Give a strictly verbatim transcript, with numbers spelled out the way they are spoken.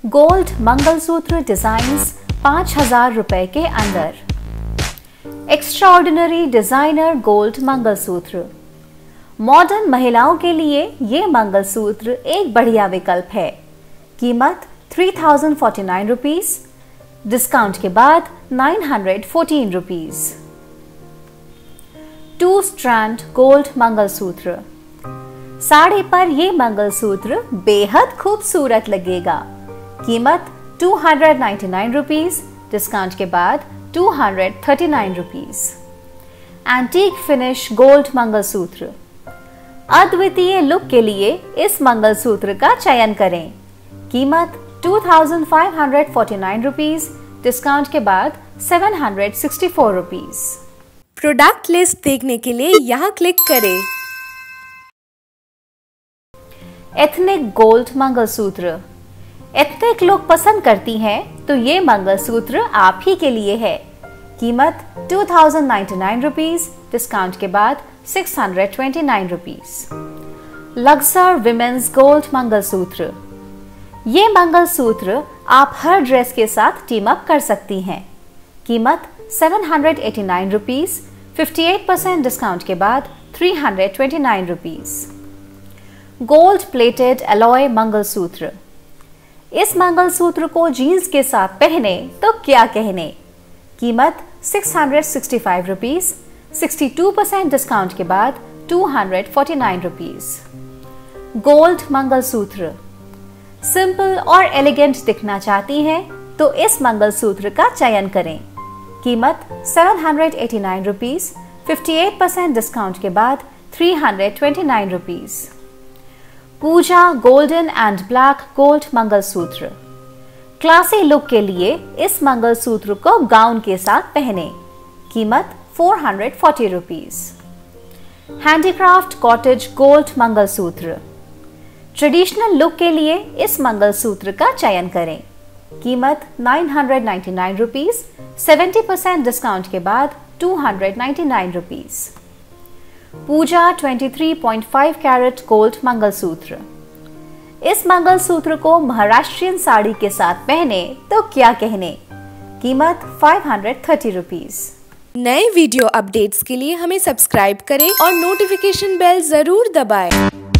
Gold mangalsutra designs पाँच हजार रुपए के अंदर। Extraordinary designer gold mangalsutra. Modern महिलाओं के लिए ये मंगलसूत्र एक बढ़िया विकल्प है। कीमत three thousand forty nine rupees, discount के बाद nine hundred fourteen rupees. Two strand gold mangalsutra. Sari पर ये मंगलसूत्र बेहद खूबसूरत लगेगा। कीमत two hundred ninety nine rupees, discount के बाद two hundred thirty nine rupees. Antique finish gold mangalsutra. अद्वितीय लुक के लिए इस मंगलसूत्र का चयन करें। कीमत two thousand five hundred forty nine rupees, discount के बाद seven hundred sixty four rupees. Product list देखने के लिए यहाँ क्लिक करें। Ethnic gold mangalsutra. Ethnic look पसंद करती हैं तो ये मंगलसूत्र आप ही के लिए है। कीमत two thousand ninety nine rupees, discount के बाद six hundred twenty nine rupees. Luxor women's gold mangalsutra. ये मंगलसूत्र आप हर ड्रेस के साथ टीम अप कर सकती हैं। कीमत seven hundred eighty nine rupees, fifty eight percent discount के बाद three hundred twenty nine rupees. Gold plated alloy mangalsutra. इस मंगलसूत्र को जीन्स के साथ पहने तो क्या कहने। कीमत six hundred sixty five rupees, sixty two percent discount के बाद two hundred forty nine rupees. Gold mangalsutra. Simple और एलिगेंट दिखना चाहती हैं तो इस मंगलसूत्र का चयन करें। कीमत seven hundred eighty nine rupees, fifty eight percent discount के बाद three hundred twenty nine rupees. Puja golden and black gold mangalsutra. Classy look के लिए इस मंगलसूत्र को गाउन के साथ पहने। कीमत four hundred forty rupees. Handicraft cottage gold mangalsutra. Traditional look के लिए इस मंगलसूत्र का चयन करें। कीमत nine hundred ninety nine rupees, seventy percent discount के बाद two hundred ninety nine rupees. Puja twenty three point five carat gold mangalsutra. इस मंगलसूत्र को महाराष्ट्रियन साड़ी के साथ पहने तो क्या कहने। कीमत फाइव हंड्रेड थर्टी रुपीज। नए वीडियो अपडेट्स के लिए हमें सब्सक्राइब करें और नोटिफिकेशन बेल जरूर दबाएं।